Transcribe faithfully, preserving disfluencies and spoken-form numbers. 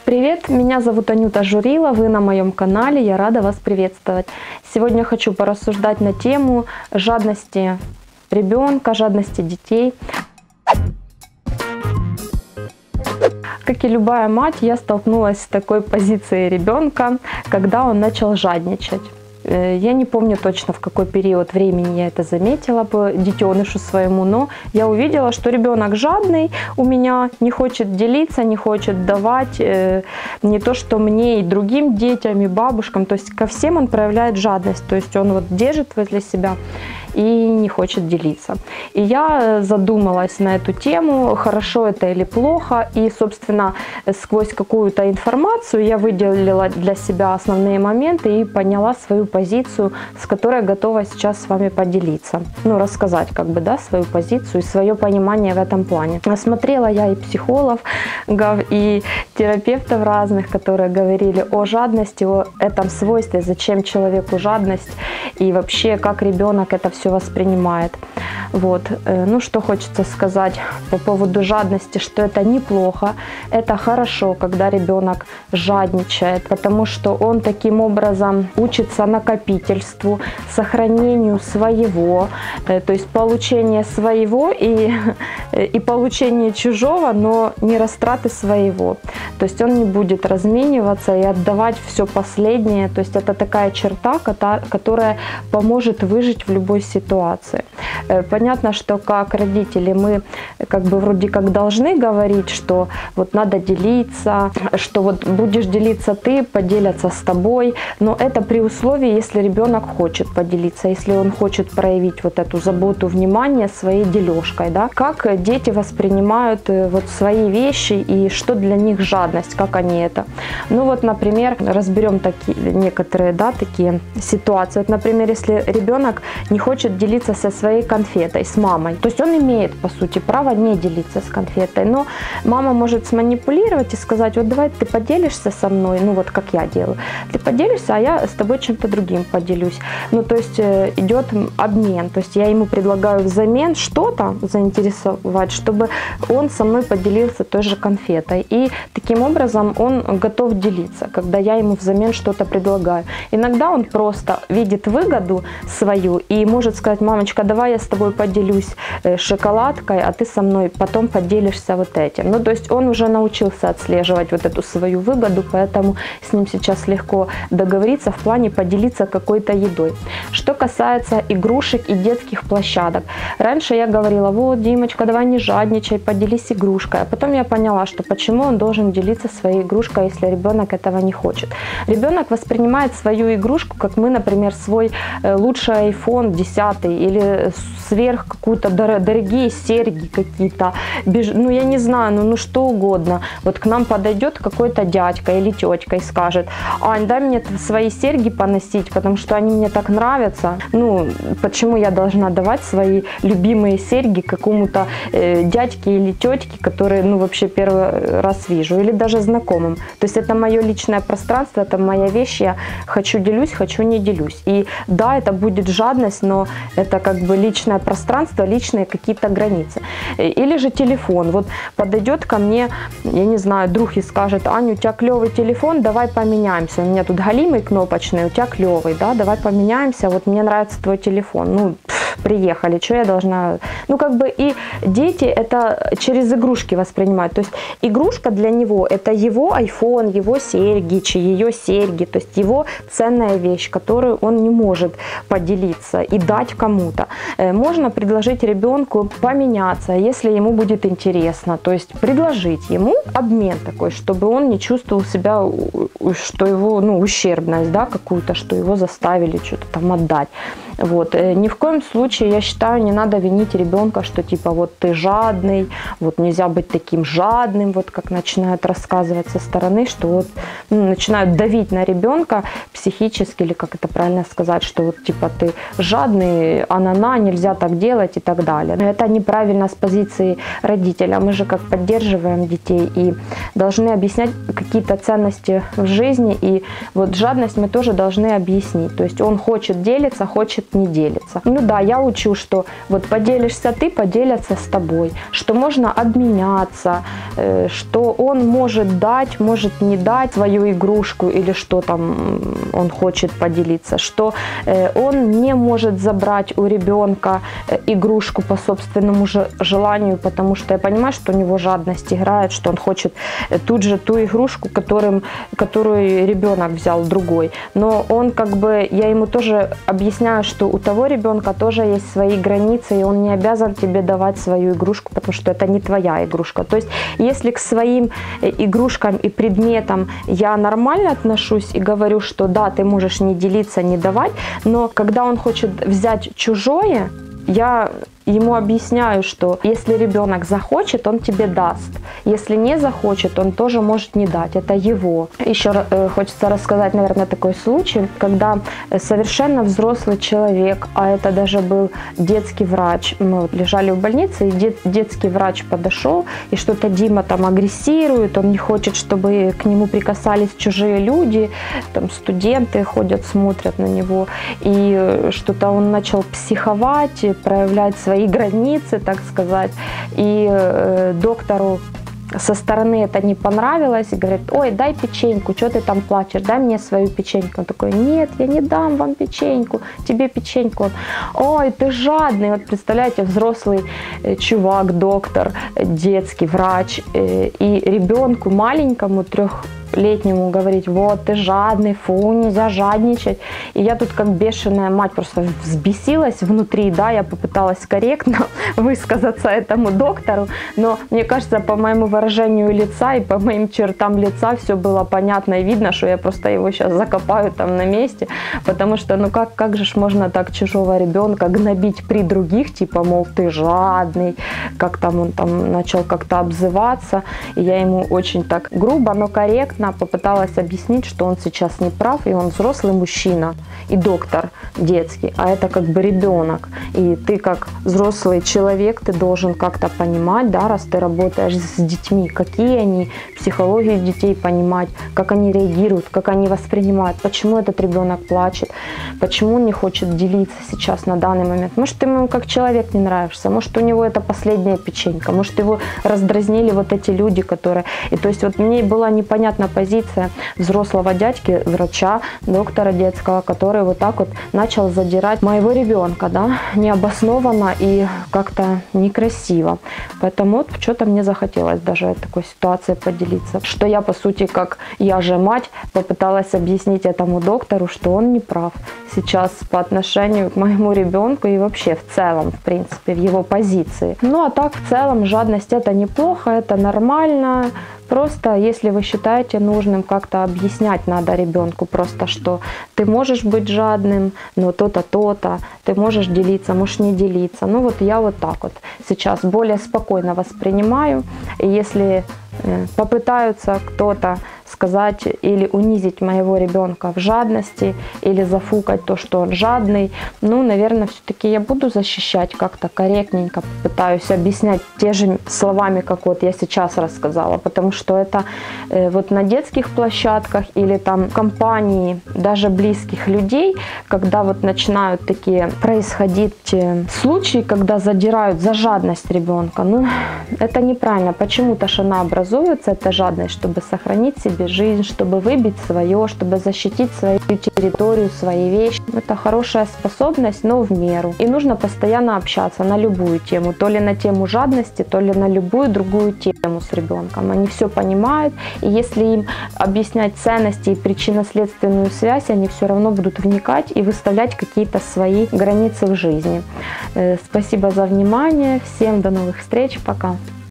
Привет, меня зовут Анюта Журила, вы на моем канале, я рада вас приветствовать. Сегодня хочу порассуждать на тему жадности ребенка, жадности детей. Как и любая мать, я столкнулась с такой позицией ребенка, когда он начал жадничать. Я не помню точно, в какой период времени я это заметила по детенышу своему, но я увидела, что ребенок жадный у меня, не хочет делиться, не хочет давать э, не то, что мне и другим детям, и бабушкам, то есть ко всем он проявляет жадность, то есть он вот держит возле себя и не хочет делиться. И я задумалась на эту тему, хорошо это или плохо, и, собственно, сквозь какую-то информацию я выделила для себя основные моменты и поняла свою позицию, с которой готова сейчас с вами поделиться. Ну, рассказать, как бы, да, свою позицию и свое понимание в этом плане. Смотрела я и психологов, и терапевтов разных, которые говорили о жадности, о этом свойстве, зачем человеку жадность и вообще, как ребенок это все воспринимает. Вот. Ну, что хочется сказать по поводу жадности, что это неплохо, это хорошо, когда ребенок жадничает, потому что он таким образом учится накопительству, сохранению своего, то есть получение своего и, и получение чужого, но не растраты своего. То есть он не будет размениваться и отдавать все последнее. То есть это такая черта, которая поможет выжить в любой ситуации. Понятно, что как родители мы как бы вроде как должны говорить, что вот надо делиться, что вот будешь делиться ты, поделятся с тобой, но это при условии, если ребенок хочет поделиться, если он хочет проявить вот эту заботу, внимание своей дележкой, да. Как дети воспринимают вот свои вещи и что для них жадность, как они это. Ну вот, например, разберем такие некоторые, да, такие ситуации. Вот, например, если ребенок не хочет делиться со своей конфетой, с мамой, то есть он имеет, по сути, право не делиться с конфетой, но мама может сманипулировать и сказать: вот давай ты поделишься со мной, ну вот как я делаю, ты поделишься, а я с тобой чем-то другим поделюсь. Ну то есть идет обмен, то есть я ему предлагаю взамен что-то заинтересовать, чтобы он со мной поделился той же конфетой, и таким образом он готов делиться, когда я ему взамен что-то предлагаю. Иногда он просто видит выгоду свою и может сказать: мамочка, давай я с тобой поделюсь шоколадкой, а ты со мной потом поделишься вот этим. Ну, то есть он уже научился отслеживать вот эту свою выгоду, поэтому с ним сейчас легко договориться в плане поделиться какой-то едой. Что касается игрушек и детских площадок. Раньше я говорила: вот, Димочка, давай не жадничай, поделись игрушкой. А потом я поняла, что почему он должен делиться своей игрушкой, если ребенок этого не хочет. Ребенок воспринимает свою игрушку, как мы, например, свой лучший айфон десятый или сверх какую-то дорогие серьги какие-то, ну я не знаю, ну, ну что угодно. Вот к нам подойдет какой-то дядька или тетка и скажет: Ань, дай мне свои серьги поносить, потому что они мне так нравятся. Ну, почему я должна давать свои любимые серьги какому-то э, дядьке или тетке, которые, ну, вообще первый раз вижу, или даже знакомым. То есть это мое личное пространство, это моя вещь, я хочу делюсь, хочу не делюсь. И да, это будет жадность, но это как бы личное пространство, личные какие-то границы. Или же телефон. Вот подойдет ко мне, я не знаю, друг и скажет: Аня, у тебя клевый телефон, давай поменяемся. У меня тут галимый кнопочный, у тебя клевый, да, давай поменяемся, вот мне нравится твой телефон. Ну, пфф, приехали, что я должна... Ну, как бы и дети это через игрушки воспринимают. То есть игрушка для него это его айфон, его серьги, ее серьги, то есть его ценная вещь, которую он не может поделиться и дать кому-то. Можно предложить ребенку поменяться, если ему будет интересно, то есть предложить ему обмен такой, чтобы он не чувствовал себя, что его, ну, ущербность, да, какую-то, что его заставили что-то там отдать. Вот. Ни в коем случае, я считаю, не надо винить ребенка, что типа вот ты жадный, вот нельзя быть таким жадным, вот как начинают рассказывать со стороны, что вот, ну, начинают давить на ребенка психически, или как это правильно сказать, что вот типа ты жадный, а-на-на, нельзя так делать и так далее. Это неправильно с позиции родителя. Мы же как поддерживаем детей и должны объяснять какие-то ценности в жизни, и вот жадность мы тоже должны объяснить. То есть он хочет делиться, хочет не делится. Ну да, я Я учу, что вот поделишься ты, поделятся с тобой, что можно обменяться, что он может дать, может не дать свою игрушку или что там он хочет поделиться, что он не может забрать у ребенка игрушку по собственному желанию, потому что я понимаю, что у него жадность играет, что он хочет тут же ту игрушку, которым, которую ребенок взял другой. Но он как бы, я ему тоже объясняю, что у того ребенка тоже есть свои границы, и он не обязан тебе давать свою игрушку, потому что это не твоя игрушка. То есть, если к своим игрушкам и предметам я нормально отношусь и говорю, что да, ты можешь не делиться, не давать, но когда он хочет взять чужое, я ему объясняю, что если ребенок захочет, он тебе даст. Если не захочет, он тоже может не дать. Это его. Еще э, хочется рассказать, наверное, такой случай, когда совершенно взрослый человек, а это даже был детский врач, мы вот лежали в больнице, и дет, детский врач подошел, и что-то Дима там агрессирует, он не хочет, чтобы к нему прикасались чужие люди, там студенты ходят, смотрят на него, и что-то он начал психовать, проявлять свои свои границы, так сказать, и э, доктору со стороны это не понравилось, и говорит: ой, дай печеньку, что ты там плачешь, дай мне свою печеньку. Он такой: нет, я не дам вам печеньку, тебе печеньку. Он: ой, ты жадный. Вот представляете, взрослый чувак, доктор, детский врач, и ребенку маленькому, трех летнему говорить: вот ты жадный, фу, нельзя жадничать. И я тут как бешеная мать просто взбесилась внутри, да, я попыталась корректно высказаться этому доктору, но мне кажется, по моему выражению лица и по моим чертам лица все было понятно и видно, что я просто его сейчас закопаю там на месте, потому что, ну как, как же ж можно так чужого ребенка гнобить при других, типа, мол, ты жадный, как там он там начал как-то обзываться, и я ему очень так грубо, но корректно попыталась объяснить, что он сейчас не прав, и он взрослый мужчина и доктор детский, а это как бы ребенок. И ты как взрослый человек, ты должен как-то понимать, да, раз ты работаешь с детьми, какие они, психологию детей понимать, как они реагируют, как они воспринимают, почему этот ребенок плачет, почему он не хочет делиться сейчас на данный момент. Может, ты ему как человек не нравишься, может, у него это последняя печенька, может, его раздразнили вот эти люди, которые... И то есть вот мне была непонятна позиция взрослого дядьки, врача, доктора детского, который вот так вот начал задирать моего ребенка, да, необоснованно и как-то некрасиво. Поэтому вот что-то мне захотелось даже в такой ситуации поделиться, что я, по сути, как я же мать, попыталась объяснить этому доктору, что он не прав сейчас по отношению к моему ребенку и вообще в целом, в принципе, в его позиции. Ну а так, в целом, жадность — это неплохо, это нормально. Просто, если вы считаете нужным, как-то объяснять надо ребенку просто, что ты можешь быть жадным, но то-то, то-то, ты можешь делиться, можешь не делиться. Ну вот я вот так вот сейчас более спокойно воспринимаю. И если попытаются кто-то сказать или унизить моего ребенка в жадности, или зафукать то, что он жадный, ну, наверное, все-таки я буду защищать как-то корректненько, попытаюсь объяснять те же словами, как вот я сейчас рассказала, потому что это э, вот на детских площадках или там в компании даже близких людей, когда вот начинают такие происходить э, случаи, когда задирают за жадность ребенка, ну, это неправильно. Почему-то ж она образуется, эта жадность, чтобы сохранить себе жизнь, чтобы выбить свое, чтобы защитить свою территорию, свои вещи. Это хорошая способность, но в меру. И нужно постоянно общаться на любую тему, то ли на тему жадности, то ли на любую другую тему с ребенком. Они все понимают, и если им объяснять ценности и причинно-следственную связь, они все равно будут вникать и выставлять какие-то свои границы в жизни. Спасибо за внимание, всем до новых встреч, пока!